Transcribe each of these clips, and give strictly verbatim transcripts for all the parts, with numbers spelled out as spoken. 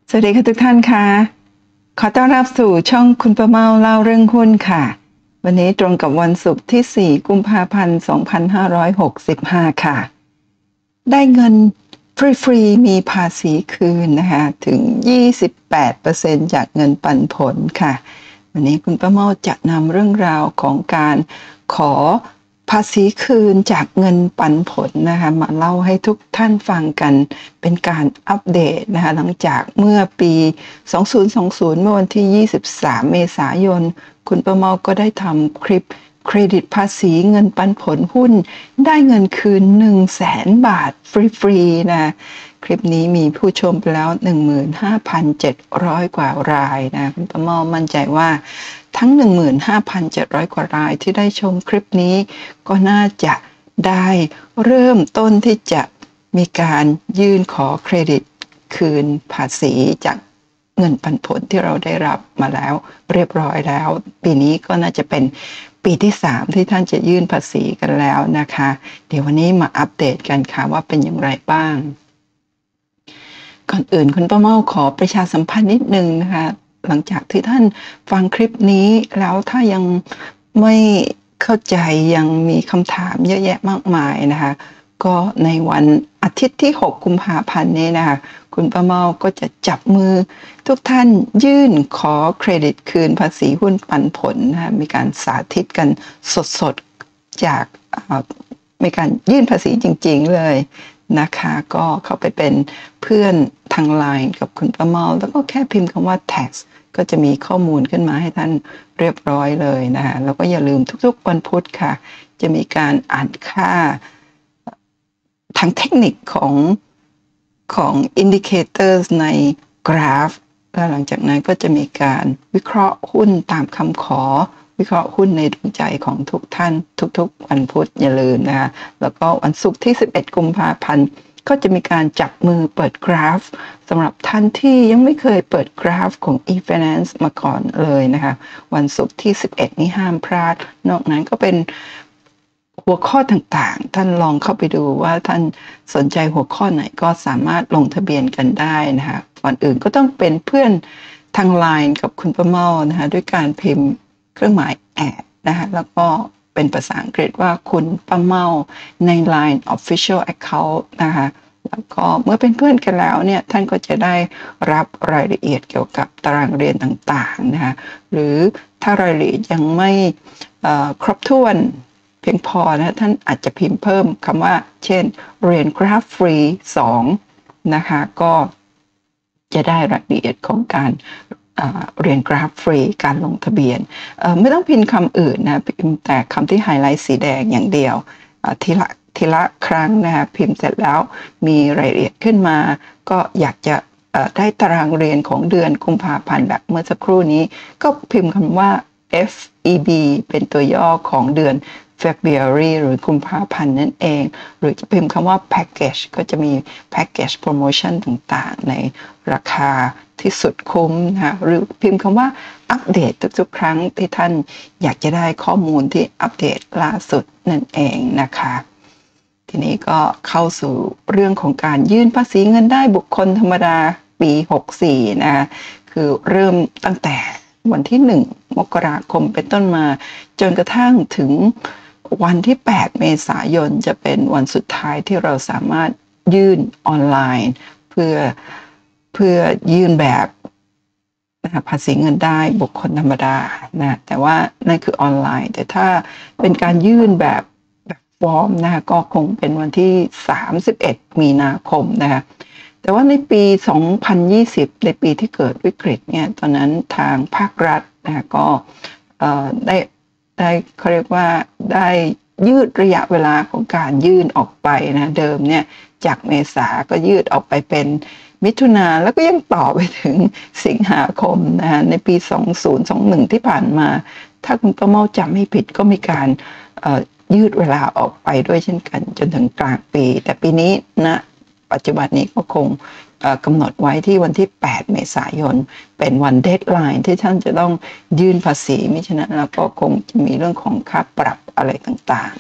สวัสดีค่ะทุกท่านค่ะขอต้อนรับสู่ช่องคุณประเมาเล่าเรื่องหุ้นค่ะวันนี้ตรงกับวันศุกร์ที่สี่กุมภาพันธ์สองพันห้าร้อยหกสิบห้าค่ะได้เงินฟรีๆมีภาษีคืนนะคะถึง ยี่สิบแปดเปอร์เซ็นต์ จากเงินปันผลค่ะวันนี้คุณประเมาจะนำเรื่องราวของการขอภาษีคืนจากเงินปันผลนะคะมาเล่าให้ทุกท่านฟังกันเป็นการอัปเดตนะคะหลังจากเมื่อปีสองพันยี่สิบเมื่อวันที่ยี่สิบสามเมษายนคุณประเมาก็ได้ทำคลิปเครดิตภาษีเงินปันผลหุ้นได้เงินคืน หนึ่งแสน บาทฟรีๆนะคลิปนี้มีผู้ชมไปแล้ว หนึ่งหมื่นห้าพันเจ็ดร้อย กว่ารายนะคุณประเมามั่นใจว่าทั้ง หนึ่งหมื่นห้าพันเจ็ดร้อย กว่ารายที่ได้ชมคลิปนี้ก็น่าจะได้เริ่มต้นที่จะมีการยื่นขอเครดิตคืนภาษีจากเงินปันผลที่เราได้รับมาแล้วเรียบร้อยแล้วปีนี้ก็น่าจะเป็นปีที่สามที่ท่านจะยื่นภาษีกันแล้วนะคะเดี๋ยววันนี้มาอัปเดตกันค่ะว่าเป็นอย่างไรบ้างก่อนอื่นคุณป้าเมาขอประชาสัมพันธ์นิดนึงนะคะหลังจากที่ท่านฟังคลิปนี้แล้วถ้ายังไม่เข้าใจยังมีคำถามเยอะแยะมากมายนะคะก็ในวันอาทิตย์ที่หกกุมภาพันธ์นี้นะคะคุณป้าเมาก็จะจับมือทุกท่านยื่นขอเครดิตคืนภาษีหุ้นปันผลนะคะมีการสาธิตกันสดๆจากมีการยื่นภาษีจริงๆเลยนะคะก็เข้าไปเป็นเพื่อนทางไลน์กับคุณป้าเมาแล้วก็แค่พิมพ์คำว่า tax ก็จะมีข้อมูลขึ้นมาให้ท่านเรียบร้อยเลยนะคะแล้วก็อย่าลืมทุกๆวันพุธค่ะจะมีการอ่านค่าทางเทคนิคของของ indicators ในกราฟแล้วหลังจากนั้นก็จะมีการวิเคราะห์หุ้นตามคำขอวิเคราะห์หุ้นในดวงใจของทุกท่านทุกๆวันพุธอย่าลืมนะคะแล้วก็วันศุกร์ที่สิบเอ็ดกุมภาพันธ์ก็จะมีการจับมือเปิดกราฟสำหรับท่านที่ยังไม่เคยเปิดกราฟของ e-finance มาก่อนเลยนะคะวันศุกร์ที่สิบเอ็ดนี้ห้ามพลาดนอกนั้นก็เป็นหัวข้อต่างๆท่านลองเข้าไปดูว่าท่านสนใจหัวข้อไหนก็สามารถลงทะเบียนกันได้นะคะก่อนอื่นก็ต้องเป็นเพื่อนทางไลน์กับคุณป้าเมานะคะด้วยการพิมพ์เครื่องหมายแอดนะคะแล้วก็เป็นภาษาอังกฤษว่าคุณป้าเมาใน ไลน์ Official Account นะคะแล้วก็เมื่อเป็นเพื่อนกันแล้วเนี่ยท่านก็จะได้รับรายละเอียดเกี่ยวกับตารางเรียนต่างๆนะคะหรือถ้ารายละเอียดยังไม่ครบถ้วนเพียงพอนะท่านอาจจะพิมพ์เพิ่มคำว่าเช่นเรียนกราฟฟรีสองนะคะก็จะได้รายละเอียดของการเรียนกราฟฟรีการลงทะเบียนไม่ต้องพิมพ์คำอื่นนะพิมพ์แต่คำที่ไฮไลท์สีแดงอย่างเดียวทีละทีละครั้งนะคะพิมพ์เสร็จแล้วมีรายละเอียดขึ้นมาก็อยากจะได้ตารางเรียนของเดือนกุมภาพันธ์แบบเมื่อสักครู่นี้ก็พิมพ์คำว่า เอฟ อี บี เป็นตัวย่อของเดือนFebruary หรือกุมภาพันธ์นั่นเองหรือจะพิมพ์คำว่า package ก็จะมี package promotion ต่างๆในราคาที่สุดคุ้มนะหรือพิมพ์คำว่าอัปเดตทุกๆครั้งที่ท่านอยากจะได้ข้อมูลที่อัปเดตล่าสุดนั่นเองนะคะทีนี้ก็เข้าสู่เรื่องของการยื่นภาษีเงินได้บุคคลธรรมดาปีหกสิบสี่นะคะคือเริ่มตั้งแต่วันที่หนึ่งมกราคมเป็นต้นมาจนกระทั่งถึงวันที่แปดเมษายนจะเป็นวันสุดท้ายที่เราสามารถยื่นออนไลน์เพื่อเพื่อยื่นแบบภาษีเงินได้บุคคลธรรมดานะแต่ว่านั่นคือออนไลน์แต่ถ้าเป็นการยื่นแบบแบบฟอร์มนะคะก็คงเป็นวันที่สามสิบเอ็ดมีนาคมนะคะแต่ว่าในปีสองพันยี่สิบในปีที่เกิดวิกฤตเนี่ยตอนนั้นทางภาครัฐนะก็ได้ได้เขาเรียกว่าได้ยืดระยะเวลาของการยื่นออกไปนะเดิมเนี่ยจากเมษาก็ยืดออกไปเป็นมิถุนาแล้วก็ยังต่อไปถึงสิงหาคมนะในปีสองพันยี่สิบที่ผ่านมาถ้าคุณป้าเมาจำไม่ผิดก็มีการยืดเวลาออกไปด้วยเช่นกันจนถึงกลางปีแต่ปีนี้นะปัจจุบันนี้ก็คงกำหนดไว้ที่วันที่แปดเมษายนเป็นวันเดดไลน์ที่ท่านจะต้องยื่นภาษีมิฉะนั้นแล้วก็คงจะมีเรื่องของค่าปรับอะไรต่างๆ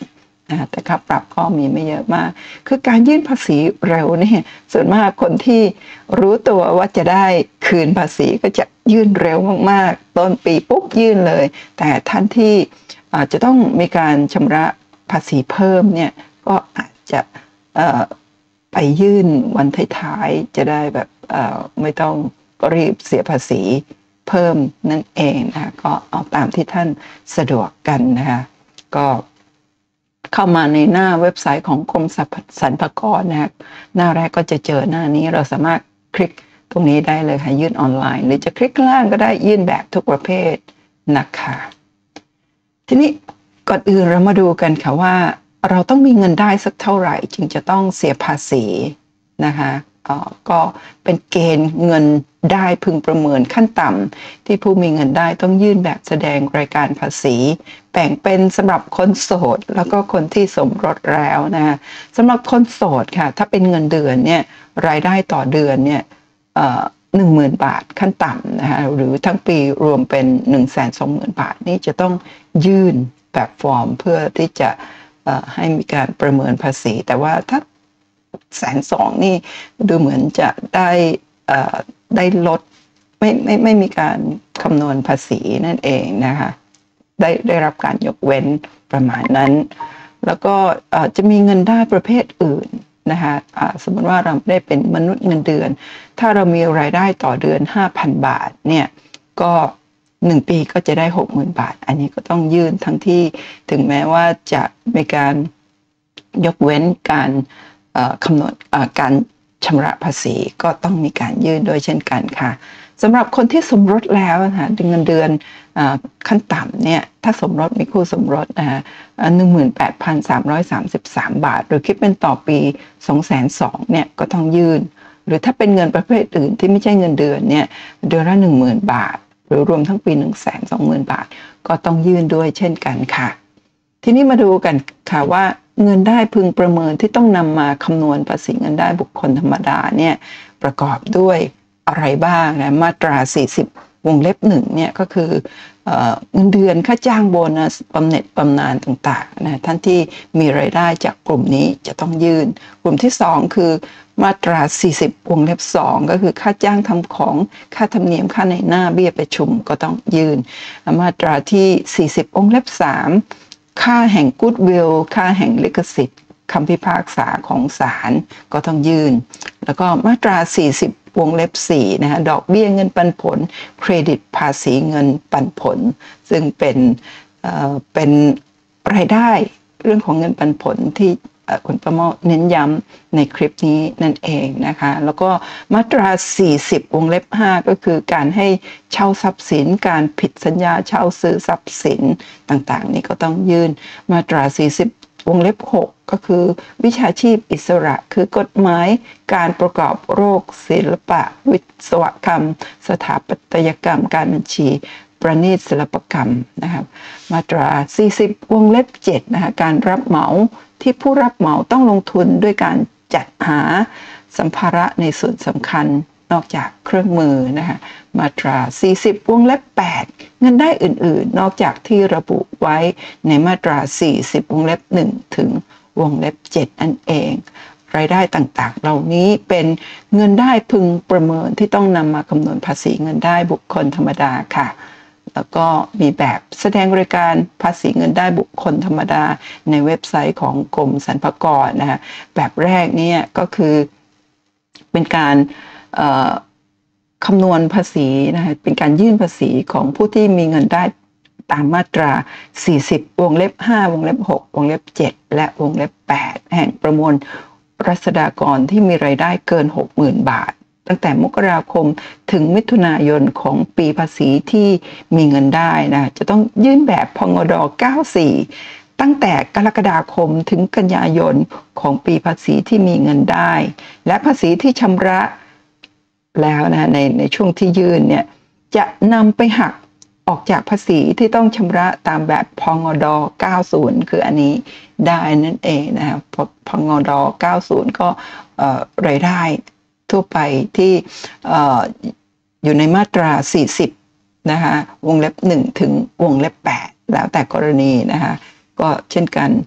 นะแต่ค่าปรับก็มีไม่เยอะมากคือการยื่นภาษีเร็วเนี่ยส่วนมากคนที่รู้ตัวว่าจะได้คืนภาษีก็จะยื่นเร็วมากๆต้นปีปุ๊บยื่นเลยแต่ท่านที่อาจจะต้องมีการชำระภาษีเพิ่มเนี่ยก็อาจจะไปยื่นวันท้ายๆจะได้แบบไม่ต้องรีบเสียภาษีเพิ่มนั่นเองนะก็เอาตามที่ท่านสะดวกกันนะคะก็เข้ามาในหน้าเว็บไซต์ของกรมสรรพากรนะหน้าแรกก็จะเจอหน้านี้เราสามารถคลิกตรงนี้ได้เลยค่ะยื่นออนไลน์หรือจะคลิกล่างก็ได้ยื่นแบบทุกประเภทนะคะทีนี้ก่อนอื่นเรามาดูกันค่ะว่าเราต้องมีเงินได้สักเท่าไหร่จึงจะต้องเสียภาษีนะคะก็เป็นเกณฑ์เงินได้พึงประเมินขั้นต่ำที่ผู้มีเงินได้ต้องยื่นแบบแสดงรายการภาษีแบ่งเป็นสำหรับคนโสดแล้วก็คนที่สมรสแล้วนะคะสำหรับคนโสดค่ะถ้าเป็นเงินเดือนเนี่ยรายได้ต่อเดือนเนี่ยหนึ่งหมื่นบาทขั้นต่ำนะคะหรือทั้งปีรวมเป็นหนึ่งแสนสองหมื่นบาทนี่จะต้องยื่นแบบฟอร์มเพื่อที่จะให้มีการประเมินภาษีแต่ว่าถ้าแสนสองนี่ดูเหมือนจะได้ได้ลดไม่ไม่ไม่มีการคำนวณภาษีนั่นเองนะคะได้ได้รับการยกเว้นประมาณนั้นแล้วก็จะมีเงินได้ประเภทอื่นนะคะสมมติว่าเราได้เป็นมนุษย์เงินเดือนถ้าเรามีรายได้ต่อเดือน ห้าพัน บาทเนี่ยก็หนึ่งปีก็จะได้ หกหมื่น บาทอันนี้ก็ต้องยื่นทั้งที่ถึงแม้ว่าจะมีการยกเว้นการคำนวณการชำระภาษีก็ต้องมีการยื่นด้วยเช่นกันค่ะสำหรับคนที่สมรสแล้วนะคะเงินเดือนขั้นต่ำเนี่ยถ้าสมรสมีคู่สมรสนะคะหนึ่งหมื่นแปดพันสามร้อยสามสิบสามบาทหรือคิดเป็นต่อปีสองแสนสองเนี่ยก็ต้องยื่นหรือถ้าเป็นเงินประเภทอื่นที่ไม่ใช่เงินเดือนเนี่ยเดือนละหนึ่งหมื่นบาทหรือรวมทั้งปีหนึ่งแสนสองหมื่นบาทก็ต้องยื่นด้วยเช่นกันค่ะทีนี้มาดูกันค่ะว่าเงินได้พึงประเมินที่ต้องนำมาคำนวณภาษีเงินได้บุคคลธรรมดาเนี่ยประกอบด้วยอะไรบ้างนะมาตราสี่สิบวงเล็บหนึ่งเนี่ยก็คือเงินเดือนค่าจ้างโบนัสบำเหน็จบำนาญต่างๆนะท่านที่มีรายได้จากกลุ่มนี้จะต้องยื่นกลุ่มที่สองคือมาตราสี่สิบวงเล็บสองก็คือค่าจ้างทำของค่าธรรมเนียมค่าในหน้าเบี้ยประชุมก็ต้องยื่นมาตราที่สี่สิบวงเล็บสามค่าแห่งกู๊ดวิลค่าแห่งลิขสิทธิ์คำพิพากษาของศาลก็ต้องยื่นแล้วก็มาตราสี่สิบวงเล็บสี่นะฮะดอกเบี้ยเงินปันผลเครดิตภาษีเงินปันผลซึ่งเป็นเอ่อเป็นรายได้เรื่องของเงินปันผลที่คุณประเมาเน้นย้ำในคลิปนี้นั่นเองนะคะแล้วก็มาตราสี่สิบวงเล็บห้าก็คือการให้เช่าทรัพย์สินการผิดสัญญาเช่าซื้อทรัพย์สินต่างๆนี่ก็ต้องยื่นมาตราสี่สิบวงเล็บหกก็คือวิชาชีพอิสระคือกฎหมายการประกอบโรคศิลปะวิศวกรรมสถาปัตยกรรมการบัญชีประณีตศิลปกรรมนะครับมาตราสี่สิบวงเล็บเจ็ดนะคะการรับเหมาที่ผู้รับเหมาต้องลงทุนด้วยการจัดหาสัมภาระในส่วนสำคัญนอกจากเครื่องมือนะคะมาตราสี่สิบวงเล็บแปดเงินได้อื่นๆนอกจากที่ระบุไว้ในมาตราสี่สิบวงเล็บหนึ่งถึงวงเล็บเจ็ดนั่นเองรายได้ต่างๆเหล่านี้เป็นเงินได้พึงประเมินที่ต้องนำมาคำนวณภาษีเงินได้บุคคลธรรมดาค่ะแล้วก็มีแบบแสดงรายการภาษีเงินได้บุคคลธรรมดาในเว็บไซต์ของกรมสรรพากรนะคะแบบแรกเนี่ยก็คือเป็นการคำนวณภาษีนะคะเป็นการยื่นภาษีของผู้ที่มีเงินได้ตามมาตราสี่สิบวงเล็บห้าวงเล็บหกวงเล็บเจ็ดและวงเล็บแปดแห่งประมวลรัษฎากรที่มีรายได้เกิน หกหมื่น บาทตั้งแต่มกราคมถึงมิถุนายนของปีภาษีที่มีเงินได้นะจะต้องยื่นแบบพงดเก้าสิบสี่ตั้งแต่กรกฎาคมถึงกันยายนของปีภาษีที่มีเงินได้และภาษีที่ชำระแล้วนะในในช่วงที่ยื่นเนี่ยจะนำไปหักออกจากภาษีที่ต้องชำระตามแบบพงดเก้าสิบคืออันนี้ได้นั่นเองนะครับพงดเก้าสิบก็รายได้ทั่วไปที่อยู่ในมาตราสี่สิบนะคะวงเล็บหนึ่งถึงวงเล็บแปดแล้วแต่กรณีนะคะก็เช่นกัน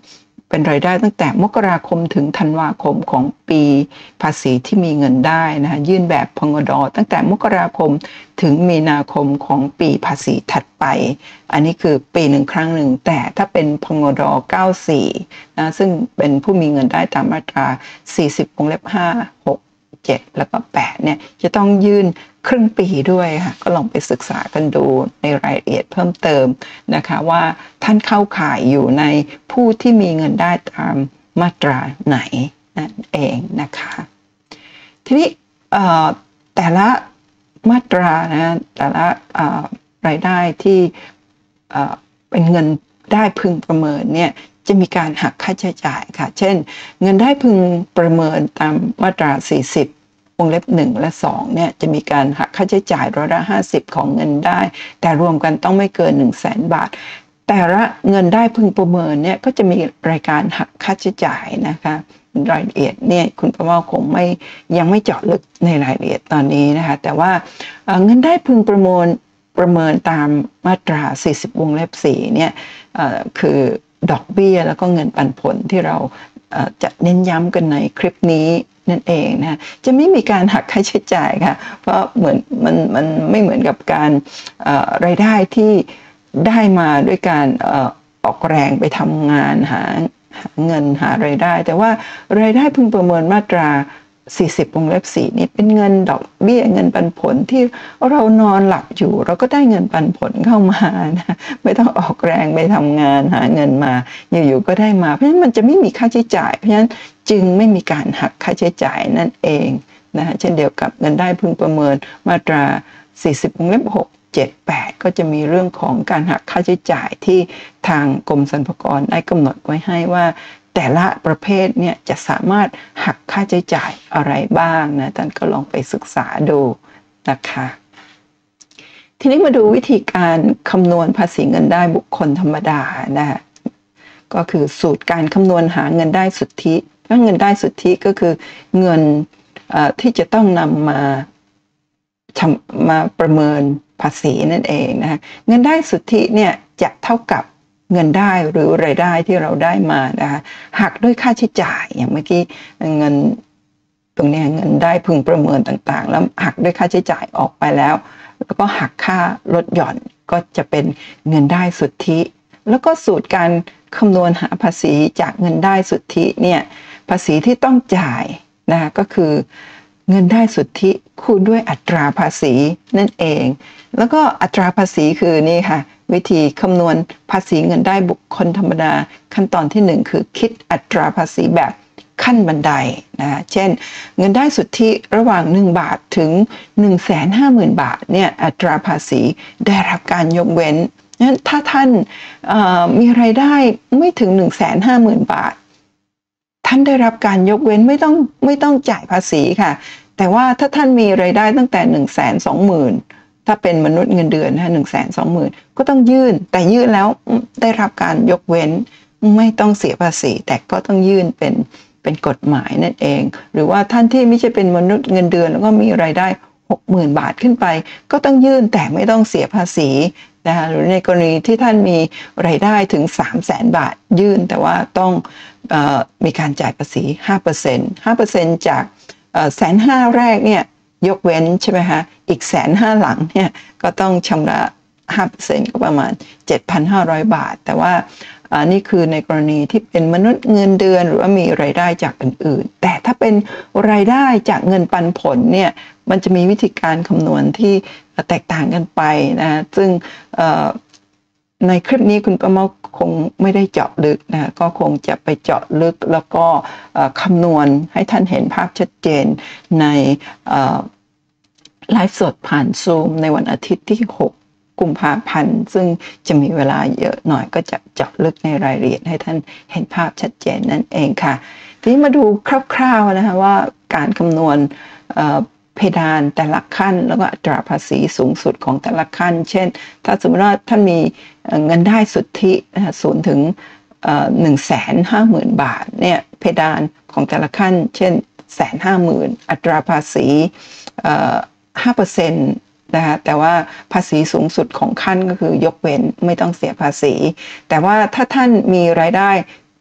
เป็นรายได้ตั้งแต่มกราคมถึงธันวาคมของปีภาษีที่มีเงินได้นะคะยื่นแบบพงด.ตั้งแต่มกราคมถึงมีนาคมของปีภาษีถัดไปอันนี้คือปีหนึ่งครั้งหนึ่งแต่ถ้าเป็นพงด.เก้าสิบสี่นะซึ่งเป็นผู้มีเงินได้ตามมาตราสี่สิบวงเล็บห้า หก เจ็ดแล้วก็แปดเนี่ยจะต้องยื่นครึ่งปีด้วยค่ะก็ลองไปศึกษากันดูในรายละเอียดเพิ่มเติมนะคะว่าท่านเข้าข่ายอยู่ในผู้ที่มีเงินได้ตามมาตราไหนนั่นเองนะคะทีนี้แต่ละมาตรานะแต่ละรายได้ที่เป็นเงินได้พึงประเมินเนี่ยจะมีการหักค่าใช้จ่ายค่ะเช่นเงินได้พึงประเมินตามมาตราสี่สิบวงเล็บหนึ่งและสองเนี่ยจะมีการหักค่าใช้จ่ายร้อยละห้าสิบของเงินได้แต่รวมกันต้องไม่เกินหนึ่งแสนบาทแต่ละเงินได้พึงประเมินเนี่ยก็จะมีรายการหักค่าใช้จ่ายนะคะรายละเอียดเนี่ยคุณประเมาคงไม่ยังไม่เจาะลึกในรายละเอียดตอนนี้นะคะแต่ว่าเงินได้พึงประเมินประเมินตามมาตราสี่สิบวงเล็บสี่เนี่ยคือดอกเบี้ยแล้วก็เงินปันผลที่เราจะเน้นย้ำกันในคลิปนี้นั่นเองนะจะไม่มีการหักค่าใช้จ่ายค่ะเพราะเหมือนมันมันไม่เหมือนกับการรายได้ที่ได้มาด้วยการออกแรงไปทำงานหาหาเงินหารายได้แต่ว่ารายได้พึงประเมินมาตราสี่สิบวงเล็บสี่นี้เป็นเงินดอกเบี้ยเงินปันผลที่เรานอนหลับอยู่เราก็ได้เงินปันผลเข้ามานะไม่ต้องออกแรงไปทำงานหาเงินมาอยู่ๆก็ได้มาเพราะฉะนั้นมันจะไม่มีค่าใช้จ่ายเพราะฉะนั้นจึงไม่มีการหักค่าใช้จ่ายนั่นเองนะเช่นเดียวกับเงินได้พึงประเมินมาตราสี่สิบวงเล็บหก เจ็ด แปดก็จะมีเรื่องของการหักค่าใช้จ่ายที่ทางกรมสรรพากรได้กำหนดไว้ให้ว่าแต่ละประเภทเนี่ยจะสามารถหักค่าใช้จ่ายอะไรบ้างนะท่านก็ลองไปศึกษาดูนะคะทีนี้มาดูวิธีการคำนวณภาษีเงินได้บุคคลธรรมดานะก็คือสูตรการคำนวณหาเงินได้สุทธิถ้าเงินได้สุทธิก็คือเงินที่จะต้องนำมามาประเมินภาษีนั่นเองนะคะเงินได้สุทธิเนี่ยจะเท่ากับเงินได้หรือรายได้ที่เราได้มานะคะหักด้วยค่าใช้จ่ายอย่างเมื่อกี้เงินตรงนี้เงินได้พึงประเมินต่างๆแล้วหักด้วยค่าใช้จ่ายออกไปแล้วแล้วก็หักค่าลดหย่อนก็จะเป็นเงินได้สุทธิแล้วก็สูตรการคำนวณหาภาษีจากเงินได้สุทธิเนี่ยภาษีที่ต้องจ่ายนะคะก็คือเงินได้สุทธิคูณด้วยอัตราภาษีนั่นเองแล้วก็อัตราภาษีคือนี่ค่ะวิธีคำนวณภาษีเงินได้บุคคลธรรมดาขั้นตอนที่หนึ่งคือคิดอัตราภาษีแบบขั้นบันไดนะเช่นเงินได้สุทธิระหว่างหนึ่งบาทถึง หนึ่งแสนห้าหมื่น บาทเนี่ยอัตราภาษีได้รับการยกเว้นงั้นถ้าท่านมีรายได้ไม่ถึง หนึ่งแสนห้าหมื่น บาทท่านได้รับการยกเว้นไม่ต้องไม่ต้องจ่ายภาษีค่ะแต่ว่าถ้าท่านมีรายได้ตั้งแต่ หนึ่งแสนสองหมื่น ถ้าเป็นมนุษย์เงินเดือนนะหนึ่งแสนสองหมื่นก็ต้องยื่นแต่ยื่นแล้วได้รับการยกเว้นไม่ต้องเสียภาษีแต่ก็ต้องยื่นเป็นเป็นกฎหมายนั่นเองหรือว่าท่านที่ไม่ใช่เป็นมนุษย์เงินเดือนแล้วก็มีรายได้ หกหมื่น บาทขึ้นไปก็ต้องยื่นแต่ไม่ต้องเสียภาษีนะคะหรือในกรณีที่ท่านมีรายได้ถึง สามแสน บาทยื่นแต่ว่าต้องเอ่อมีการจ่ายภาษี ห้าเปอร์เซ็นต์ ห้าเปอร์เซ็นต์ จากเอ่อแสนห้าแรกเนี่ยยกเว้นใช่ไหมคะอีกแสนห้าหลังเนี่ยก็ต้องชำระ ห้าเปอร์เซ็นต์ ก็ประมาณ เจ็ดพันห้าร้อย บาทแต่ว่าอันนี้คือในกรณีที่เป็นมนุษย์เงินเดือนหรือว่ามีรายได้จากอื่นๆแต่ถ้าเป็นรายได้จากเงินปันผลเนี่ยมันจะมีวิธีการคำนวณที่แตกต่างกันไปนะซึ่งในคลิปนี้คุณประเมาคงไม่ได้เจาะลึกนะก็คงจะไปเจาะลึกแล้วก็คำนวณให้ท่านเห็นภาพชัดเจนในไลฟ์สดผ่านซูมในวันอาทิตย์ที่หกกุมภาพันธ์ซึ่งจะมีเวลาเยอะหน่อยก็จะเจาะลึกในรายละเอียดให้ท่านเห็นภาพชัดเจนนั่นเองค่ะทีนี้มาดูคร่าวๆนะคะว่าการคำนวณเพดานแต่ละขั้นแล้วก็อัตราภาษีสูงสุดของแต่ละขั้นเช่นถ้าสมมติว่าท่านมีเงินได้สุทธิศูนย์ถึงหนึ่งแสนห้าหมื่นบาทเนี่ยเพดานของแต่ละขั้นเช่นแสนห้าหมื่นอัตราภาษีห้าเปอร์เซ็นต์นะคะแต่ว่าภาษีสูงสุดของขั้นก็คือยกเว้นไม่ต้องเสียภาษีแต่ว่าถ้าท่านมีรายได้เกิ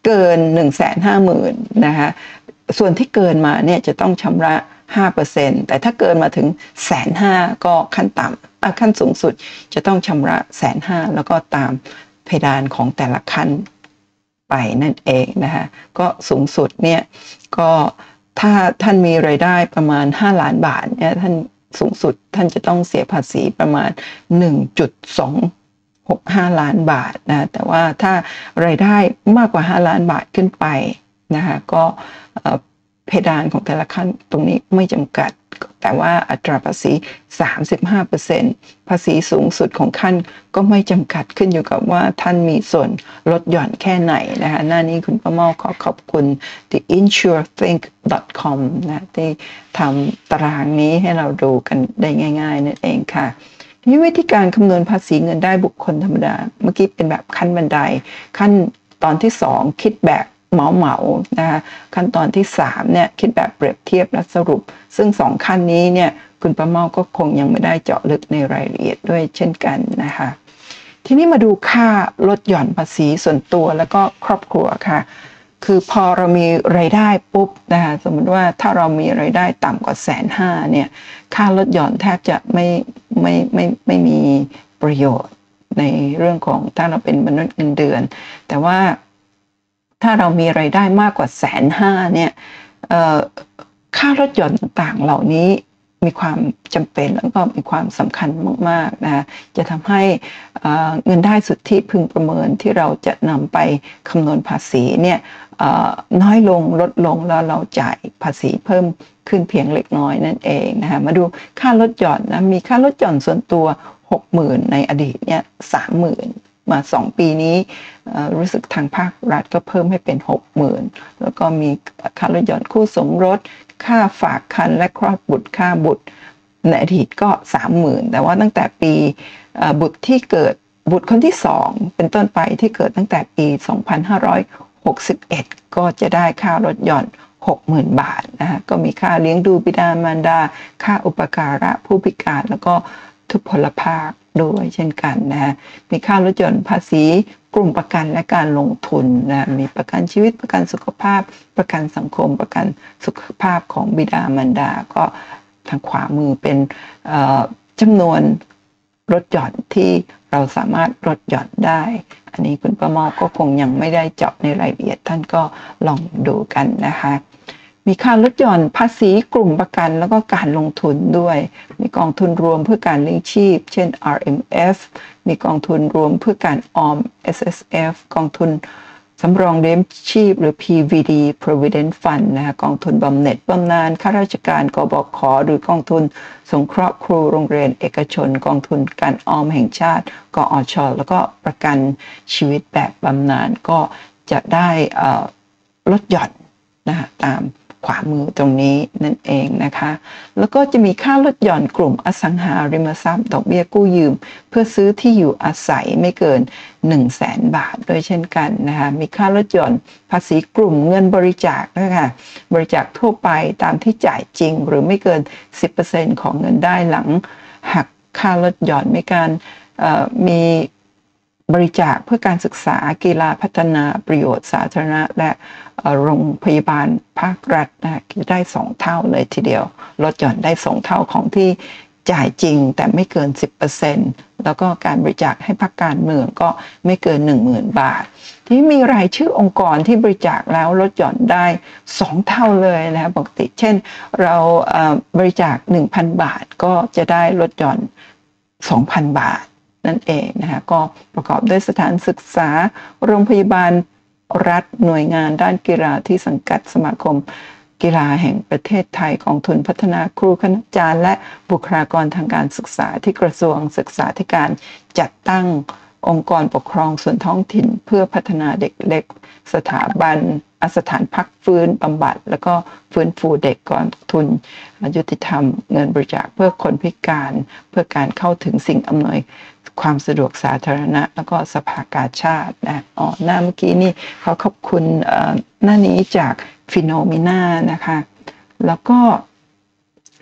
เกิน หนึ่งแสนห้าหมื่น นะคะส่วนที่เกินมาเนี่ยจะต้องชำระ ห้าเปอร์เซ็นต์ แต่ถ้าเกินมาถึงแสนห้าก็ขั้นต่ำขั้นสูงสุดจะต้องชำระแสนห้าแล้วก็ตามเพดานของแต่ละขั้นไปนั่นเองนะคะก็สูงสุดเนี่ยก็ถ้าท่านมีรายได้ประมาณห้าล้านบาทเนี่ยท่านสูงสุดท่านจะต้องเสียภาษีประมาณ หนึ่งจุดสองหกห้า ล้านบาทนะแต่ว่าถ้ารายได้มากกว่าห้าล้านบาทขึ้นไปนะคะก็เพดานของแต่ละขั้นตรงนี้ไม่จำกัดแต่ว่าอัตราภาษี สามสิบห้าเปอร์เซ็นต์ ภาษีสูงสุดของขั้นก็ไม่จำกัดขึ้นอยู่กับว่าท่านมีส่วนลดหย่อนแค่ไหนนะคะหน้านี้คุณป้าเมาขอขอบคุณ the insure think dot com นะที่ทำตารางนี้ให้เราดูกันได้ง่ายๆนั่นเองค่ะนี่วิธีการคำนวณภาษีเงินได้บุคคลธรรมดาเมื่อกี้เป็นแบบขั้นบันไดขั้นตอนที่สองคิดแบบเหมาเหมานะคะขั้นตอนที่สามเนี่ยคิดแบบเปรียบเทียบและสรุปซึ่งสองขั้นนี้เนี่ยคุณป้าเมาก็คงยังไม่ได้เจาะลึกในรายละเอียดด้วยเช่นกันนะคะทีนี้มาดูค่าลดหย่อนภาษีส่วนตัวแล้วก็ครอบครัวค่ะคือพอเรามีรายได้ปุ๊บนะคะสมมติว่าถ้าเรามีรายได้ต่ำกว่าแสนห้าเนี่ยค่าลดหย่อนแทบจะไม่ไม่ไม่ไม่มีประโยชน์ในเรื่องของถ้าเราเป็นมนุษย์เงินเดือนแต่ว่าถ้าเรามีรายได้มากกว่าแสนห้าเนี่ยค่าลดหย่อนต่างๆเหล่านี้มีความจำเป็นแล้วก็มีความสำคัญมากๆนะจะทำให้เงินได้สุทธิพึงประเมินที่เราจะนำไปคำนวณภาษีเนี่ยน้อยลงลดลงแล้วเราจ่ายภาษีเพิ่มขึ้นเพียงเล็กน้อยนั่นเองนะคะมาดูค่าลดหย่อนนะมีค่าลดหย่อนส่วนตัว หกหมื่น ในอดีตเนี่ย สามหมื่น มาสองปีนี้รู้สึกทางภาครัฐก็เพิ่มให้เป็น หกหมื่น แล้วก็มีค่าลดหย่อนคู่สมรสค่าฝากครรภ์และคลอดบุตรค่าบุตรในอดีตก็ สามหมื่น แต่ว่าตั้งแต่ปีบุตรที่เกิดบุตรคนที่สองเป็นต้นไปที่เกิดตั้งแต่ปี สองพันห้าร้อยหกสิบเอ็ด ก็จะได้ค่าลดหย่อน หกหมื่น บาทนะฮะก็มีค่าเลี้ยงดูบิดามารดาค่าอุปการะผู้พิการแล้วก็ทุพพลภาพด้วยเช่นกันนะฮะมีค่าลดหย่อนภาษีกลุ่มประกันและการลงทุนนะมีประกันชีวิตประกันสุขภาพประกันสังคมประกันสุขภาพของบิดามารดาก็ทางขวามือเป็นจำนวนลดหย่อนที่เราสามารถลดหย่อนได้อันนี้คุณป้าเมาก็คงยังไม่ได้เจาะในรายละเอียดท่านก็ลองดูกันนะคะมีค่าลดหย่อนภาษีกลุ่มประกันแล้วก็การลงทุนด้วยมีกองทุนรวมเพื่อการเลี้ยงชีพเช่น อาร์ เอ็ม เอฟ มีกองทุนรวมเพื่อการออม เอส เอส เอฟ กองทุนสำรองเลี้ยงชีพหรือ พี วี ดี Provident Fund นะคะกองทุนบำเหน็จบำนาญข้าราชการกบข.หรือกองทุนสงเคราะห์ครูโรงเรียนเอกชนกองทุนการออมแห่งชาติกอช.แล้วก็ประกันชีวิตแบบบำนาญก็จะได้ลดหย่อนนะคะตามขวามือตรงนี้นั่นเองนะคะแล้วก็จะมีค่าลดหย่อนกลุ่มอสังหาริมทรัพย์ดอกเบี้ยกู้ยืมเพื่อซื้อที่อยู่อาศัยไม่เกิน หนึ่งแสน บาทโดยเช่นกันนะคะมีค่าลดหย่อนภาษีกลุ่มเงินบริจาคนะคะบริจาคทั่วไปตามที่จ่ายจริงหรือไม่เกิน สิบเปอร์เซ็นต์ ของเงินได้หลังหักค่าลดหย่อนมีการมีบริจาคเพื่อการศึกษากีฬาพัฒนาประโยชน์สาธารณะและโรงพยาบาลภาครัฐนะจะได้สองเท่าเลยทีเดียวลดหย่อนได้สองเท่าของที่จ่ายจริงแต่ไม่เกิน สิบเปอร์เซ็นต์ แล้วก็การบริจาคให้พรรคการเมืองก็ไม่เกิน หนึ่งหมื่น บาทที่มีรายชื่อองค์กรที่บริจาคแล้วลดหย่อนได้สองเท่าเลยนะปกติเช่นเราบริจาค หนึ่งพัน บาทก็จะได้ลดหย่อน สองพัน บาทนั่นเองนะคะก็ประกอบด้วยสถานศึกษาโรงพยาบาลรัฐหน่วยงานด้านกีฬาที่สังกัดสมาคมกีฬาแห่งประเทศไทยกองทุนพัฒนาครูคณาจารย์และบุคลากรทางการศึกษาที่กระทรวงศึกษาธิการจัดตั้งองค์กรปกครองส่วนท้องถิ่นเพื่อพัฒนาเด็กเล็กสถาบันสถานพักฟื้นบำบัดแล้วก็ฟื้นฟูเด็กกองทุนยุติธรรมเงินบริจาคเพื่อคนพิการเพื่อการเข้าถึงสิ่งอำนวยความสะดวกสาธารณะแล้วก็สภากาชาตินะอ๋อหน้าเมื่อกี้นี่เขาขอบคุณหน้านี้จากฟิโนมิน่านะคะแล้วก็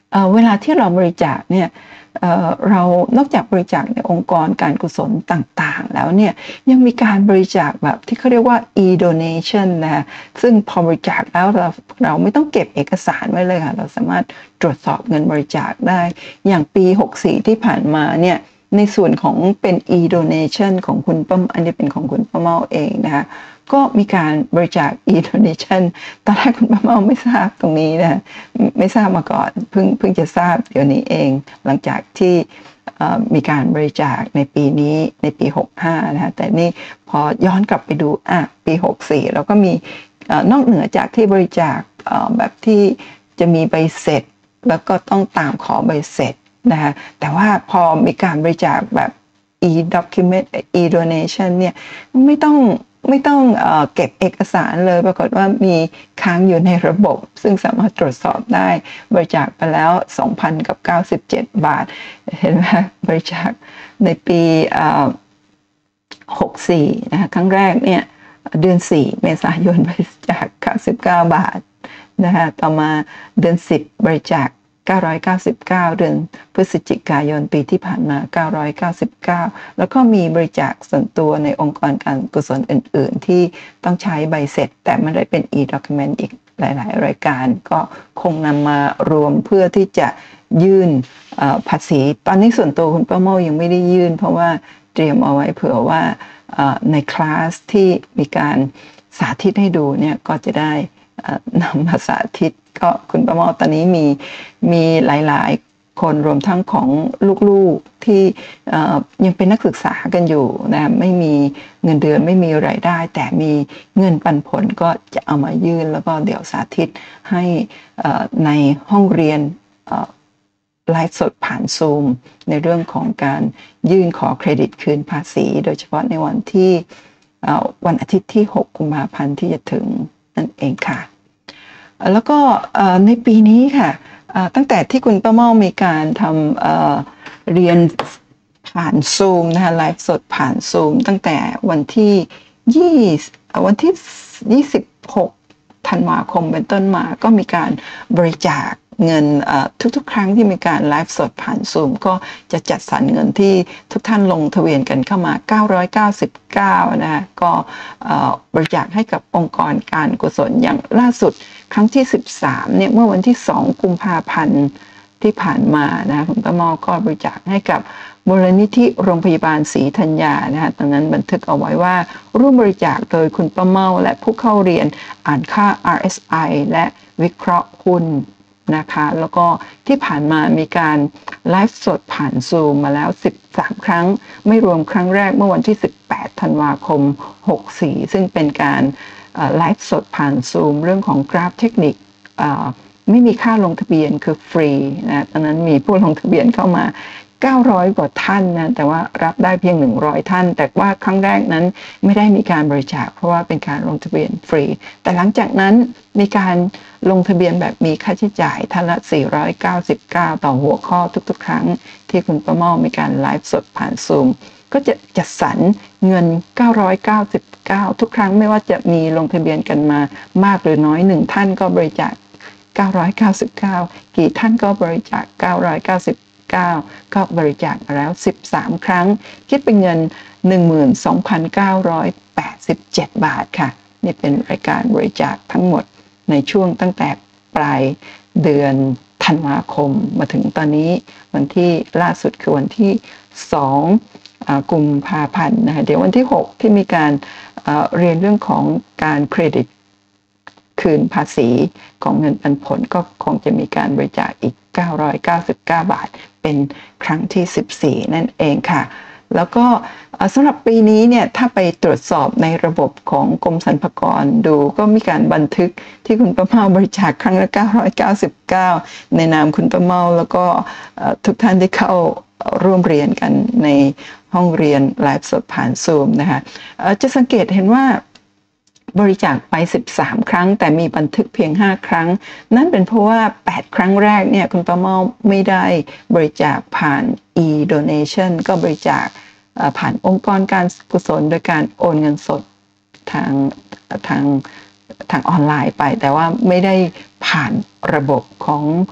เอ่อเวลาที่เราบริจาคเนี่ยเอ่อเรานอกจากบริจาคในองค์กรการกุศลต่างๆแล้วเนี่ยยังมีการบริจาคแบบที่เขาเรียกว่า e-donation นะซึ่งพอบริจาคแล้วเราเราไม่ต้องเก็บเอกสารไว้เลยค่ะเราสามารถตรวจสอบเงินบริจาคได้อย่างปีหกสิบสี่ที่ผ่านมาเนี่ยในส่วนของเป็น e-donation ของคุณป้าอันนี้เป็นของคุณป้าเมาเองนะคะก็มีการบริจาค e-donation ตอนแรกคุณป้าเมาไม่ทราบตรงนี้นะไม่ทราบมาก่อนเพิ่งเพิ่งจะทราบเดี๋ยวนี้เองหลังจากที่มีการบริจาคในปีนี้ในปีหกสิบห้านะคะแต่นี่พอย้อนกลับไปดูอ่ะปีหกสิบสี่เราก็มีนอกเหนือจากที่บริจาคแบบที่จะมีใบเสร็จแล้วก็ต้องตามขอใบเสร็จนะคะแต่ว่าพอมีการบริจาคแบบ e-document e-donation เนี่ยไม่ต้องไม่ต้องเอ่อเก็บเอกสารเลยปรากฏว่ามีค้างอยู่ในระบบซึ่งสามารถตรวจสอบได้บริจาคไปแล้ว สองพันเก้าสิบเจ็ด บาทเห็นไหมบริจาคในปีหกสิบสี่นะคะครั้งแรกเนี่ยเดือนสี่เมษายนบริจาคเก้าสิบเก้าบาทนะคะต่อมาเดือนสิบบริจาคเก้าร้อยเก้าสิบเก้าเดือนพฤศจิกายนปีที่ผ่านมาเก้าร้อยเก้าสิบเก้าแล้วก็มีบริจาคส่วนตัวในองค์กรการกุศลอื่นๆที่ต้องใช้ใบเสร็จแต่ไม่ได้เป็น e-document อีกหลายๆรายการก็คงนำมารวมเพื่อที่จะยื่นภาษีตอนนี้ส่วนตัวคุณป้าโมยังไม่ได้ยื่นเพราะว่าเตรียมเอาไว้เผื่อว่าในคลาสที่มีการสาธิตให้ดูเนี่ยก็จะได้นำมาสาธิตก็คุณประมอตอนนี้มีมีหลายๆคนรวมทั้งของลูกๆที่ยังเป็นนักศึกษากันอยู่นะไม่มีเงินเดือนไม่มีรายได้แต่มีเงินปันผลก็จะเอามายื่นแล้วก็เดี๋ยวสาธิตให้ในห้องเรียนไลฟ์สดผ่านซูมในเรื่องของการยื่นขอเครดิตคืนภาษีโดยเฉพาะในวันที่วันอาทิตย์ที่หกกุมภาพันธ์ที่จะถึงนั่นเองค่ะแล้วก็ในปีนี้ค่ะตั้งแต่ที่คุณป้าเมามีการทำเรียนผ่านซูมนะคะไลฟ์สดผ่านซูมตั้งแต่วันที่ยี่วันที่ยี่สิบหกธันวาคมเป็นต้นมาก็มีการบริจาคเงินทุกๆครั้งที่มีการไลฟ์สดผ่านซูมก็จะจัดสรรเงินที่ทุกท่านลงทะเบียนกันเข้ามาเก้าร้อยเก้าสิบเก้านะก็บริจาคให้กับองค์กรการกุศลอย่างล่าสุดครั้งที่สิบสามเนี่ยเมื่อวันที่สองกุมภาพันธ์ที่ผ่านมานะคุณป้าเมาก็บริจาคให้กับมูลนิธิโรงพยาบาลศรีธัญญานะคะตอนนั้นบันทึกเอาไว้ว่าร่วมบริจาคโดยคุณป้าเมาและผู้เข้าเรียนอ่านค่า อาร์ เอส ไอ และวิเคราะห์หุ้นนะคะแล้วก็ที่ผ่านมามีการไลฟ์สดผ่านซูมมาแล้วสิบสามครั้งไม่รวมครั้งแรกเมื่อวันที่สิบแปดธันวาคมหกสิบสี่ซึ่งเป็นการไลฟ์สดผ่านซูมเรื่องของกราฟเทคนิคไม่มีค่าลงทะเบียนคือฟรีนะตอนนั้นมีผู้ลงทะเบียนเข้ามาเก้าร้อยกว่าท่านนะแต่ว่ารับได้เพียงหนึ่งร้อยท่านแต่ว่าครั้งแรกนั้นไม่ได้มีการบริจาคเพราะว่าเป็นการลงทะเบียนฟรีแต่หลังจากนั้นมีการลงทะเบียนแบบมีค่าใช้จ่ายท่านละสี่ร้อยเก้าสิบเก้าต่อหัวข้อทุกๆครั้งที่คุณป้าเมามีการไลฟ์สดผ่านซูมก็จะจัดสรรเงินเก้าร้อยเก้าสิบเก้าทุกครั้งไม่ว่าจะมีลงทะเบียนกันมามากหรือน้อยหนึ่งท่านก็บริจาคเก้าร้อยเก้าสิบเก้ากี่ท่านก็บริจาคเก้าร้อยเก้าสิบเก้าก็บริจาคมาแล้วสิบสามครั้งคิดเป็นเงิน หนึ่งหมื่นสองพันเก้าร้อยแปดสิบเจ็ด บาทค่ะนี่เป็นรายการบริจาคทั้งหมดในช่วงตั้งแต่ปลายเดือนธันวาคมมาถึงตอนนี้วันที่ล่าสุดคือวันที่สองกุมภาพันธ์นะคะเดี๋ยววันที่หกที่มีการเรียนเรื่องของการเครดิตคืนภาษีของเงินปันผลก็คงจะมีการบริจาคอีกเก้าร้อยเก้าสิบเก้าบาทเป็นครั้งที่สิบสี่นั่นเองค่ะแล้วก็สำหรับปีนี้เนี่ยถ้าไปตรวจสอบในระบบของกรมสรรพากรดูก็มีการบันทึกที่คุณป้าเมาบริจาคครั้งละเก้าร้อยเก้าสิบเก้าในนามคุณป้าเมาแล้วก็ทุกท่านที่เข้าร่วมเรียนกันในห้องเรียนไลฟ์สดผ่านซูมนะคะจะสังเกตเห็นว่าบริจาคไปสิบสามครั้งแต่มีบันทึกเพียงห้าครั้งนั่นเป็นเพราะว่าแปดครั้งแรกเนี่ยคุณป้าเมาไม่ได้บริจาคผ่าน e-donation ก็บริจาคผ่านองค์กรการกุศลโดยการโอนเงินสดทางทางทางออนไลน์ไปแต่ว่าไม่ได้ผ่านระบบของ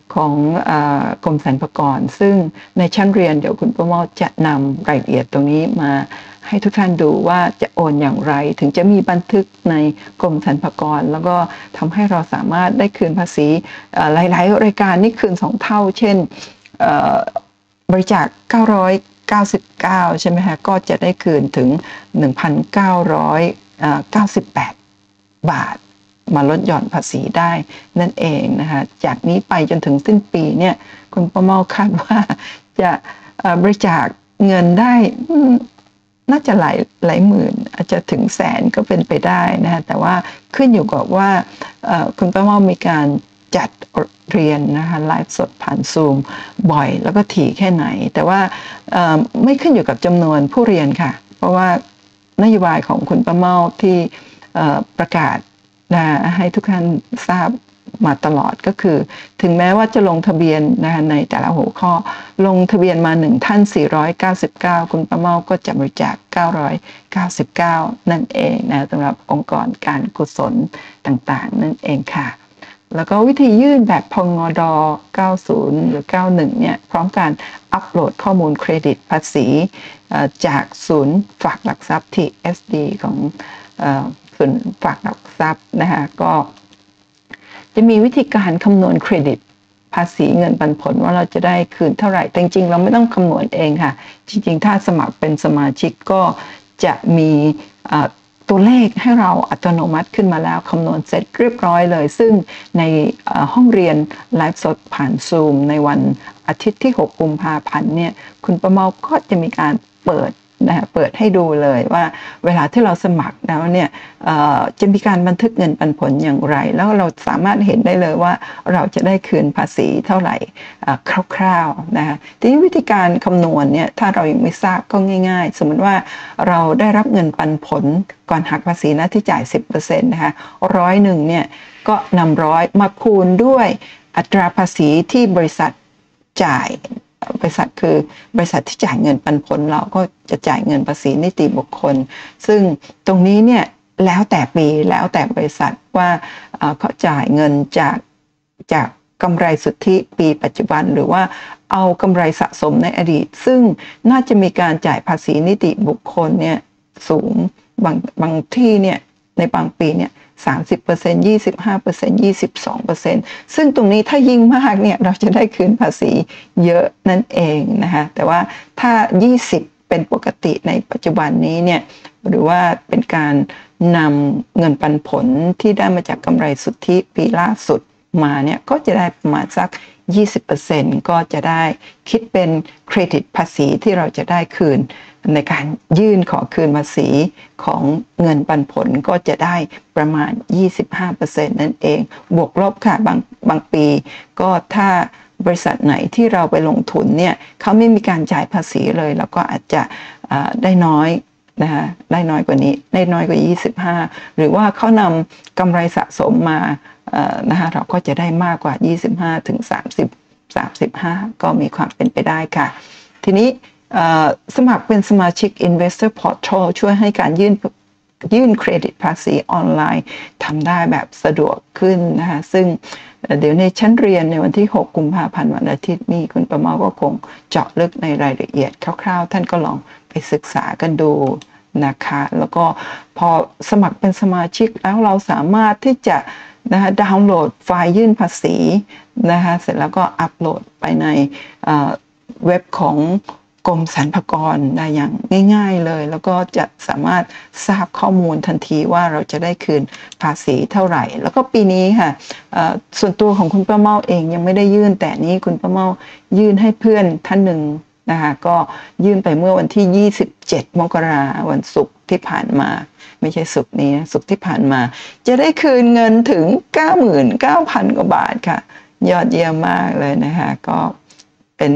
ของกรมสรรพากรซึ่งในชั้นเรียนเดี๋ยวคุณประเมาจะนำรายละเอียดตรงนี้มาให้ทุกท่านดูว่าจะโอนอย่างไรถึงจะมีบันทึกในกรมสรรพากรแล้วก็ทำให้เราสามารถได้คืนภาษีหลายๆรายการนี่คืนสองเท่าเช่นบริจาคเก้าร้อยเก้าสิบเก้าใช่ไหมคะก็จะได้คืนถึง หนึ่งพันเก้าร้อยเก้าสิบแปด บาทมาลดหย่อนภาษีได้นั่นเองนะคะจากนี้ไปจนถึงสิ้นปีเนี่ยคุณประเมาคาดว่าจะบริจาคเงินได้น่าจะหลายหลายหมื่นอาจจะถึงแสนก็เป็นไปได้นะคะแต่ว่าขึ้นอยู่กับว่าคุณประเมามีการจัดเรียนนะคะไลฟ์สดผ่านซูมบ่อยแล้วก็ถี่แค่ไหนแต่ว่าไม่ขึ้นอยู่กับจำนวนผู้เรียนค่ะเพราะว่านโยบายของคุณประเมาที่ประกาศนะให้ทุกท่านทราบมาตลอดก็คือถึงแม้ว่าจะลงทะเบียนนะคะในแต่ละหัวข้อลงทะเบียนมาหนึ่งท่านสี่ร้อยเก้าสิบเก้าคุณประเมาก็จะบริจาคเก้าร้อยเก้าสิบเก้านั่นเองนะสำหรับองค์กรการกุศลต่างๆนั่นเองค่ะแล้วก็วิธียื่นแบบพงดเก้าสิบหรือเก้าสิบเอ็ดเนี่ยพร้อมการอัปโหลดข้อมูลเครดิตภาษีจากศูนย์ฝากหลักทรัพย์ ที เอส ดี ของศูนย์ฝากหลักทรัพย์นะคะก็จะมีวิธีการคำนวณเครดิตภาษีเงินปันผลว่าเราจะได้คืนเท่าไหร่แต่จริงๆเราไม่ต้องคำนวณเองค่ะจริงๆถ้าสมัครเป็นสมาชิกก็จะมีตัวเลขให้เราอัตโนมัติขึ้นมาแล้วคำนวณเสร็จเรียบร้อยเลยซึ่งในห้องเรียนไลฟ์สดผ่านซูมในวันอาทิตย์ที่หกกุมภาพันธ์เนี่ยคุณประเมาก็จะมีการเปิดนะเปิดให้ดูเลยว่าเวลาที่เราสมัครแล้วเนี่ยจะมีการบันทึกเงินปันผลอย่างไรแล้วเราสามารถเห็นได้เลยว่าเราจะได้คืนภาษีเท่าไหร่คร่าวๆนะคะทีนี้วิธีการคำนวณเนี่ยถ้าเรายังไม่ทราบก็ง่ายๆสมมติว่าเราได้รับเงินปันผลก่อนหักภาษีหน้าที่จ่าย สิบเปอร์เซ็นต์ นะคะร้อยหนึ่งเนี่ยก็นำร้อยมาคูณด้วยอัตราภาษีที่บริษัทจ่ายบริษัทคือบริษัทที่จ่ายเงินปันผลเราก็จะจ่ายเงินภาษีนิติบุคคลซึ่งตรงนี้เนี่ยแล้วแต่ปีแล้วแต่บริษัทว่าเขาจ่ายเงินจากจากกำไรสุทธิปีปัจจุบันหรือว่าเอากำไรสะสมในอดีตซึ่งน่าจะมีการจ่ายภาษีนิติบุคคลเนี่ยสูงบางบางที่เนี่ยในบางปีเนี่ยสามสิบเปอร์เซ็นต์ ยี่สิบห้าเปอร์เซ็นต์ ยี่สิบสองเปอร์เซ็นต์ ซึ่งตรงนี้ถ้ายิ่งมากเนี่ยเราจะได้คืนภาษีเยอะนั่นเองนะคะแต่ว่าถ้ายี่สิบเป็นปกติในปัจจุบันนี้เนี่ยหรือว่าเป็นการนำเงินปันผลที่ได้มาจากกำไรสุทธิปีล่าสุดมาเนี่ยก็จะได้ประมาณสัก ยี่สิบเปอร์เซ็นต์ ก็จะได้คิดเป็นเครดิตภาษีที่เราจะได้คืนในการยื่นขอคืนภาษีของเงินปันผลก็จะได้ประมาณ ยี่สิบห้าเปอร์เซ็นต์ นั่นเองบวกลบค่ะบางบางปีก็ถ้าบริษัทไหนที่เราไปลงทุนเนี่ยเขาไม่มีการจ่ายภาษีเลยแล้วก็อาจจะได้น้อยนะคะได้น้อยกว่านี้ได้น้อยกว่ายี่สิบห้าหรือว่าเขานำกำไรสะสมมานะคะเราก็จะได้มากกว่ายี่สิบห้าถึงสามสิบ สามสิบห้าก็มีความเป็นไปได้ค่ะทีนี้สมัครเป็นสมาชิก Investor Portal ช่วยให้การยื่นยื่นเครดิตภาษีออนไลน์ทำได้แบบสะดวกขึ้นนะคะซึ่งเดี๋ยวในชั้นเรียนในวันที่หกกุมภาพันธ์วันอาทิตย์นี้คุณประเมาก็คงเจาะลึกในรายละเอียดคร่าวๆท่านก็ลองไปศึกษากันดูนะคะแล้วก็พอสมัครเป็นสมาชิกแล้วเราสามารถที่จะนะคะดาวน์โหลดไฟล์ยื่นภาษีนะคะเสร็จแล้วก็อัปโหลดไปในเว็บของกรมสรรพากรได้อย่างง่ายๆเลยแล้วก็จะสามารถทราบข้อมูลทันทีว่าเราจะได้คืนภาษีเท่าไหร่แล้วก็ปีนี้ค่ะส่วนตัวของคุณป้าเมาเองยังไม่ได้ยื่นแต่นี้คุณป้าเมายื่นให้เพื่อนท่านหนึ่งนะคะก็ยื่นไปเมื่อวันที่ยี่สิบเจ็ดมกราคมวันศุกร์ที่ผ่านมาไม่ใช่ศุกร์นี้ศุกร์ที่ผ่านมาจะได้คืนเงินถึง เก้าหมื่นเก้าพัน กว่าบาทค่ะยอดเยี่ยมมากเลยนะคะก็เป็น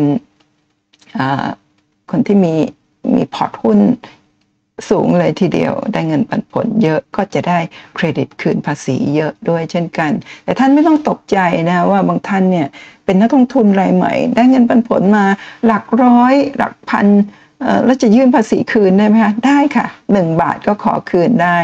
คนที่มีมีพอร์ตหุ้นสูงเลยทีเดียวได้เงินปันผลเยอะก็จะได้เครดิตคืนภาษีเยอะด้วยเช่นกันแต่ท่านไม่ต้องตกใจนะว่าบางท่านเนี่ยเป็นนักลงทุนรายใหม่ได้เงินปันผลมาหลักร้อยหลักพันแล้วจะยื่นภาษีคืนได้ไหมคะได้ค่ะหนึ่งบาทก็ขอคืนได้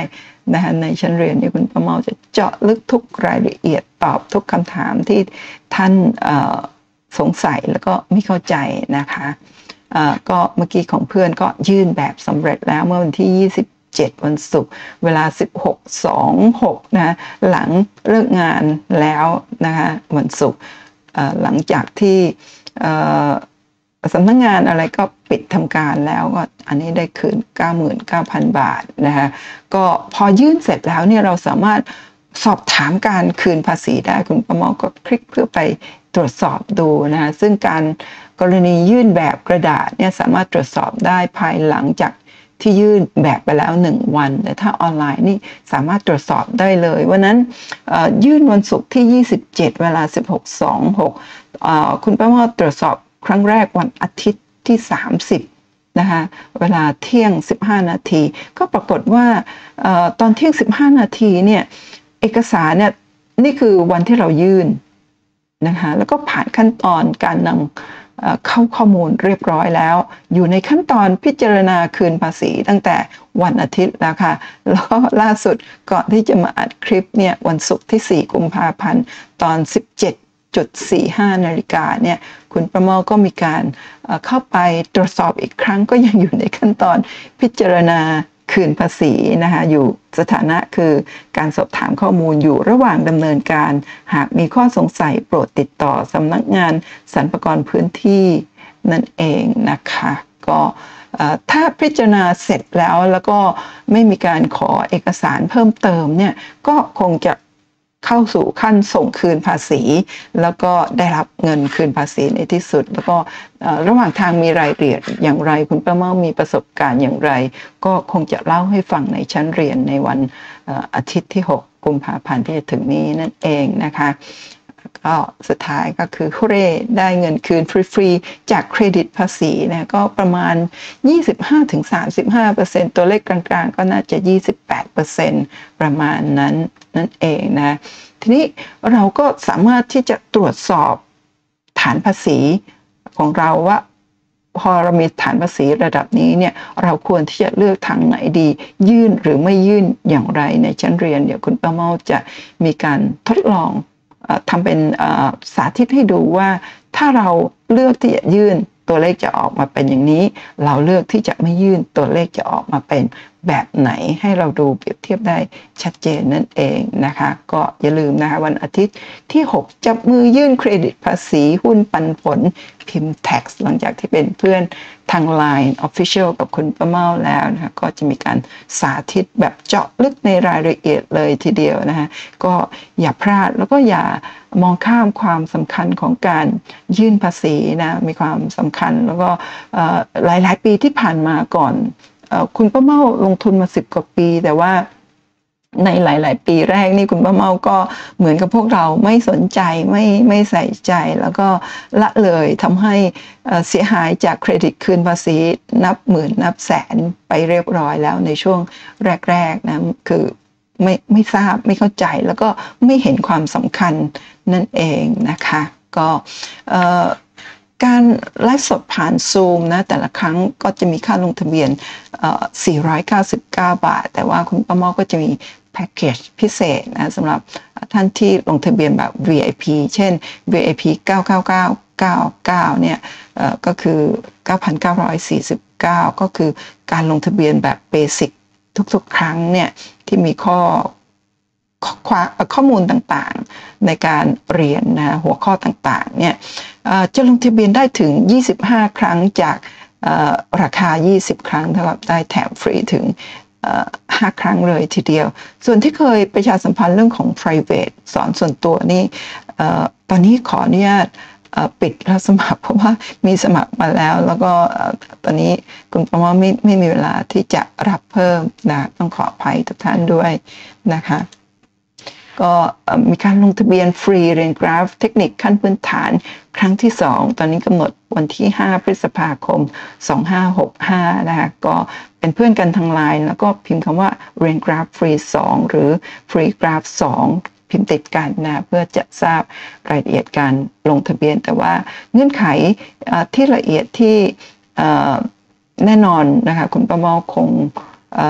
นะคะในชั้นเรียนนี่คุณประเมาจะเจาะลึกทุกรายละเอียดตอบทุกคำถามที่ท่านสงสัยแล้วก็ไม่เข้าใจนะคะก็เมื่อกี้ของเพื่อนก็ยื่นแบบสำเร็จแล้วเมื่อวันที่ยี่สิบเจ็ดวันศุกร์เวลา สิบหกนาฬิกายี่สิบหก นะหลังเลิกงานแล้วนะคะวันศุกร์หลังจากที่สำนักงานอะไรก็ปิดทำการแล้วก็อันนี้ได้คืน เก้าหมื่นเก้าพัน บาทนะคะก็พอยื่นเสร็จแล้วเนี่ยเราสามารถสอบถามการคืนภาษีได้คุณประเมาก็คลิกเพื่อไปตรวจสอบดูนะคะซึ่งการกรณียื่นแบบกระดาษเนี่ยสามารถตรวจสอบได้ภายหลังจากที่ยื่นแบบไปแล้วหนึ่งวันแต่ถ้าออนไลน์นี่สามารถตรวจสอบได้เลยวันนั้นยื่นวันศุกร์ที่ยี่สิบเจ็ดเวลา สิบหกนาฬิกายี่สิบหกคุณประเมาตรวจสอบครั้งแรกวันอาทิตย์ที่สามสิบนะคะเวลาเที่ยงสิบห้านาทีก็ปรากฏว่าตอนเที่ยงสิบห้านาทีเนี่ยเอกสารเนี่ยนี่คือวันที่เรายื่นนะคะแล้วก็ผ่านขั้นตอนการนำเข้าข้อมูลเรียบร้อยแล้วอยู่ในขั้นตอนพิจารณาคืนภาษีตั้งแต่วันอาทิตย์แล้วค่ะแล้วก็ล่าสุดก่อนที่จะมาอัดคลิปเนี่ยวันศุกร์ที่สี่กุมภาพันธ์ตอน สิบเจ็ดจุดสี่ห้า นาฬิกาเนี่ยคุณประเมาก็มีการเข้าไปตรวจสอบอีกครั้งก็ยังอยู่ในขั้นตอนพิจารณาคืนภาษีนะคะอยู่สถานะคือการสอบถามข้อมูลอยู่ระหว่างดำเนินการหากมีข้อสงสัยโปรดติดต่อสำนักงานสรรพากรพื้นที่นั่นเองนะคะก็ถ้าพิจารณาเสร็จแล้วแล้วก็ไม่มีการขอเอกสารเพิ่มเติมเนี่ยก็คงจะเข้าสู่ขั้นส่งคืนภาษีแล้วก็ได้รับเงินคืนภาษีในที่สุดแล้วก็ระหว่างทางมีรายละเอียดอย่างไรคุณป้าเมามีประสบการณ์อย่างไรก็คงจะเล่าให้ฟังในชั้นเรียนในวันอาทิตย์ที่หกกุมภาพันธ์ที่จะถึงนี้นั่นเองนะคะก็สุดท้ายก็คือฮูเร่ได้เงินคืนฟรีๆจากเครดิตภาษีนะก็ประมาณ ยี่สิบห้าถึงสามสิบห้าเปอร์เซ็นต์ ตัวเลขกลางๆก็น่าจะ ยี่สิบแปดเปอร์เซ็นต์ ประมาณนั้นนั่นเองนะทีนี้เราก็สามารถที่จะตรวจสอบฐานภาษีของเราว่าพอเรามีฐานภาษีระดับนี้เนี่ยเราควรที่จะเลือกทางไหนดียื่นหรือไม่ยื่นอย่างไรในชั้นเรียนเดี๋ยวคุณป้าเมาจะมีการทดลองทำเป็นสาธิตให้ดูว่าถ้าเราเลือกที่จะยื่นตัวเลขจะออกมาเป็นอย่างนี้เราเลือกที่จะไม่ยื่นตัวเลขจะออกมาเป็นแบบไหนให้เราดูเปรียบเทียบได้ชัดเจนนั่นเองนะคะก็อย่าลืมนะคะวันอาทิตย์ที่หกจับมือยื่นเครดิตภาษีหุ้นปันผลพิมพ์ Tax หลังจากที่เป็นเพื่อนทาง ไลน์ Official กับคุณป้าเมาแล้วนะคะก็จะมีการสาธิตแบบเจาะลึกในรายละเอียดเลยทีเดียวนะคะก็อย่าพลาดแล้วก็อย่ามองข้ามความสำคัญของการยื่นภาษีนะมีความสำคัญแล้วก็หลายๆปีที่ผ่านมาก่อนคุณป้าเมาลงทุนมาสิบกว่าปีแต่ว่าในหลายๆปีแรกนี่คุณป้าเมาก็เหมือนกับพวกเราไม่สนใจไม่ไม่ใส่ใจแล้วก็ละเลยทำให้เสียหายจากเครดิตคืนภาษีนับหมื่นนับแสนไปเรียบร้อยแล้วในช่วงแรกๆนะคือไม่ไม่ทราบไม่เข้าใจแล้วก็ไม่เห็นความสำคัญนั่นเองนะคะก็การไลฟ์สดผ่านซูมนะแต่ละครั้งก็จะมีค่าลงทะเบียนสี่ร้อยเก้าสิบเก้าบาทแต่ว่าคุณป้าเมาก็จะมีแพ็กเกจพิเศษนะสำหรับท่านที่ลงทะเบียนแบบ วี ไอ พี เช่น วี ไอ พี เก้า เก้า เก้า เก้า เก้าเนี่ยก็คือ เก้าพันเก้าร้อยสี่สิบเก้า ก็คือการลงทะเบียนแบบเบสิกทุกๆครั้งเนี่ยที่มีข้อข้อมูลต่างๆในการเรียนนะหัวข้อต่างๆเนี่ยจะลงทะเบียนได้ถึงยี่สิบห้าครั้งจากราคายี่สิบครั้งเท่ากับได้แถมฟรีถึงห้าครั้งเลยทีเดียวส่วนที่เคยประชาสัมพันธ์เรื่องของ private สอนส่วนตัวนี่ตอนนี้ขออนุญาตปิดรับสมัครเพราะว่ามีสมัครมาแล้วแล้วก็ตอนนี้คุณประมาไม่ไม่มีเวลาที่จะรับเพิ่มนะต้องขออภัยทุกท่านด้วยนะคะก็มีการลงทะเบียนฟรีเรียนกราฟเทคนิคขั้นพื้นฐานครั้งที่สองตอนนี้กำหนดวันที่ห้าพฤษภาคมสองพันห้าร้อยหกสิบห้านะคะก็เป็นเพื่อนกันทางไลน์แล้วก็พิมพ์คำว่าเรียนกราฟฟรีสองหรือฟรีกราฟสองพิมพ์ติดกันนะเพื่อจะทราบรายละเอียดการลงทะเบียนแต่ว่าเงื่อนไขที่ละเอียดที่แน่นอนนะคะคุณประเมาคง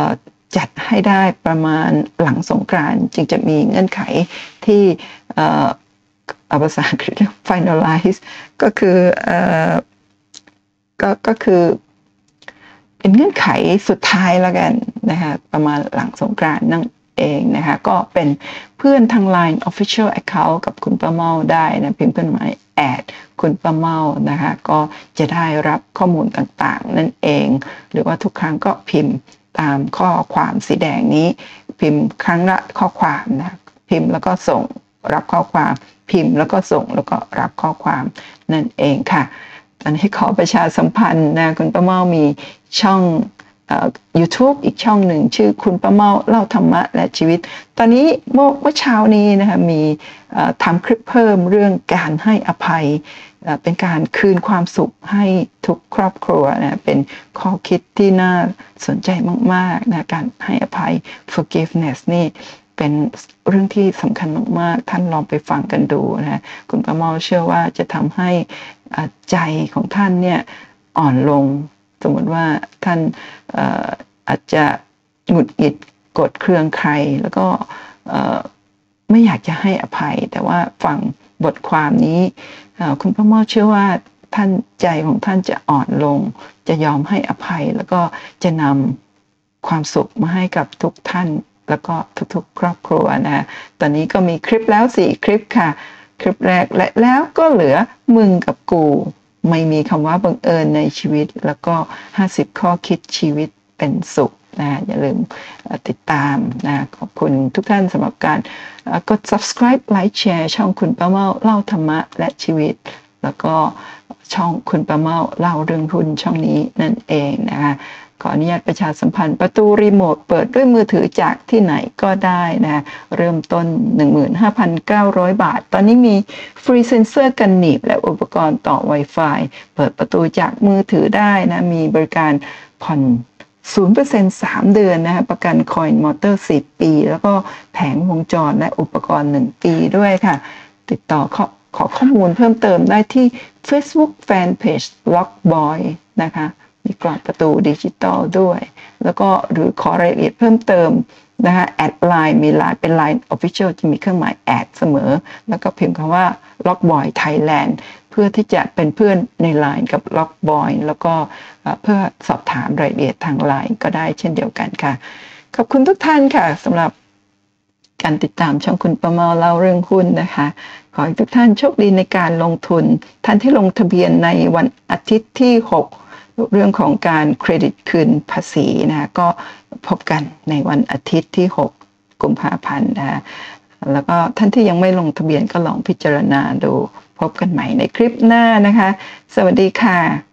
จัดให้ได้ประมาณหลังสงกรานต์จึงจะมีเงื่อนไขที่เอ่อภาษาอังกฤษ finalize ก็คือเอ่อก็ก็คือเป็นเงื่อนไขสุดท้ายแล้วกันนะคะประมาณหลังสงกรานต์นั่นเองนะคะก็เป็นเพื่อนทาง ไลน์ Official Account กับคุณป้าเมาได้นะพิมพ์เป็นหมายแอดคุณป้าเมานะคะก็จะได้รับข้อมูลต่างๆนั่นเองหรือว่าทุกครั้งก็พิมพ์ตามข้อความสีแดงนี้พิมพ์ครั้งละข้อความนะพิมพ์แล้วก็ส่งรับข้อความพิมพ์แล้วก็ส่งแล้วก็รับข้อความนั่นเองค่ะตอนนี้ขอประชาสัมพันธ์นะคุณป้าเมามีช่องเอ่อ YouTube อีกช่องหนึ่งชื่อคุณป้าเมาเล่าธรรมะและชีวิตตอนนี้เมื่อเมื่อเช้านี้นะคะมีทำคลิปเพิ่มเรื่องการให้อภัยเป็นการคืนความสุขให้ทุกครอบครัวนะเป็นข้อคิดที่น่าสนใจมากๆนะการให้อภัย forgiveness นี่เป็นเรื่องที่สำคัญมากๆท่านลองไปฟังกันดูนะคุณป้าเมาเชื่อว่าจะทำให้ใจของท่านเนี่ยอ่อนลงสมมติว่าท่านอาจจะหงุดหงิดโกรธเคืองใครแล้วก็ไม่อยากจะให้อภัยแต่ว่าฟังบทความนี้คุณป้าเมาเชื่อว่าท่านใจของท่านจะอ่อนลงจะยอมให้อภัยแล้วก็จะนำความสุขมาให้กับทุกท่านแล้วก็ทุกๆครอบครัวนะตอนนี้ก็มีคลิปแล้วสี่คลิปค่ะคลิปแรกและแล้วก็เหลือมึงกับกูไม่มีคำว่าบังเอิญในชีวิตแล้วก็ห้าสิบข้อคิดชีวิตเป็นสุขนะอย่าลืมติดตามนะขอบคุณทุกท่านสำหรับการกด subscribe ไลค์แชร์ช่องคุณป้าเมาเล่าธรรมะและชีวิตแล้วก็ช่องคุณป้าเมาเล่าเรื่องหุ้นช่องนี้นั่นเองนะคะขออนุญาตประชาสัมพันธ์ประตูรีโมทเปิดด้วยมือถือจากที่ไหนก็ได้นะเริ่มต้น หนึ่งหมื่นห้าพันเก้าร้อย บาทตอนนี้มีฟรีเซนเซอร์กันหนีบและอุปกรณ์ต่อ Wi-Fi เปิดประตูจากมือถือได้นะมีบริการผ่อน ศูนย์เปอร์เซ็นต์ สามเดือนนะคะประกันคอยน์มอเตอร์สิบปีแล้วก็แผงวงจรและอุปกรณ์หนึ่งปีด้วยค่ะติดต่อขอขอข้อมูลเพิ่มเติมได้ที่ Facebook Fanpage Lockboy นะคะมีกรอบประตูดิจิตอลด้วยแล้วก็หรือขอรายละเอียดเพิ่มเติมนะคะแอดไลน์มีไลน์เป็น ไลน์ Official จะมีเครื่องหมายแอดเสมอแล้วก็พิมพ์คำว่า Lockboy Thailand เพื่อที่จะเป็นเพื่อนใน ไลน์ กับ Lockboy แล้วก็เพื่อสอบถามรายละเอียดทาง ไลน์ ก็ได้เช่นเดียวกันค่ะขอบคุณทุกท่านค่ะสำหรับการติดตามช่องคุณป้าเมาเล่าเรื่องหุ้นนะคะขอให้ทุกท่านโชคดีในการลงทุนท่านที่ลงทะเบียนในวันอาทิตย์ที่หกเรื่องของการเครดิตคืนภาษีนะคะก็พบกันในวันอาทิตย์ที่หกกุมภาพันธ์นะคะแล้วก็ท่านที่ยังไม่ลงทะเบียนก็ลองพิจารณาดูพบกันใหม่ในคลิปหน้านะคะสวัสดีค่ะ